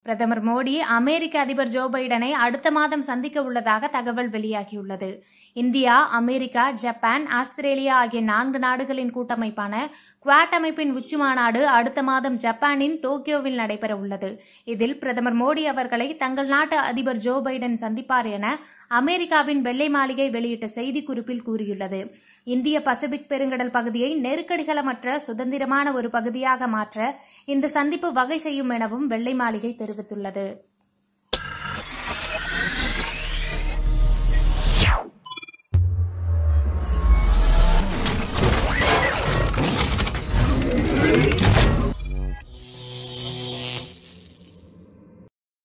பிரதமர் மோடி அமெரிக்க அதிபர் ஜோ பைடனை அடுத்த மாதம் சந்திக்க உள்ளதாக தகவல் வெளியாகியுள்ளது. இந்தியா, அமெரிக்கா, ஜப்பான், ஆஸ்திரேலியா ஆகிய 4 நாடுகளின் கூட்டமைப்பான குவாட் அமைப்பின் உச்சிமாநாடு அடுத்த மாதம் ஜப்பானின் டோக்கியோவில் நடைபெற உள்ளது. இதில் பிரதமர் மோடி அவர்களை தங்கள் நாட்டு அதிபர் ஜோ பைடன் சந்திப்பார் என அமெரிக்காவின் வெள்ளை மாளிகை வெளியிட்ட செய்திக்குறிப்பில் கூறியுள்ளது. இந்திய பசிபிக் பெருங்கடல் பகுதியை நெருக்கடிகளமற்ற சுதந்திரமான ஒரு பகுதியாக மாற்ற இந்த சந்திப்பு வகை செய்யும் எனவும் வெள்ளை மாளிகை தெரிவித்துள்ளது.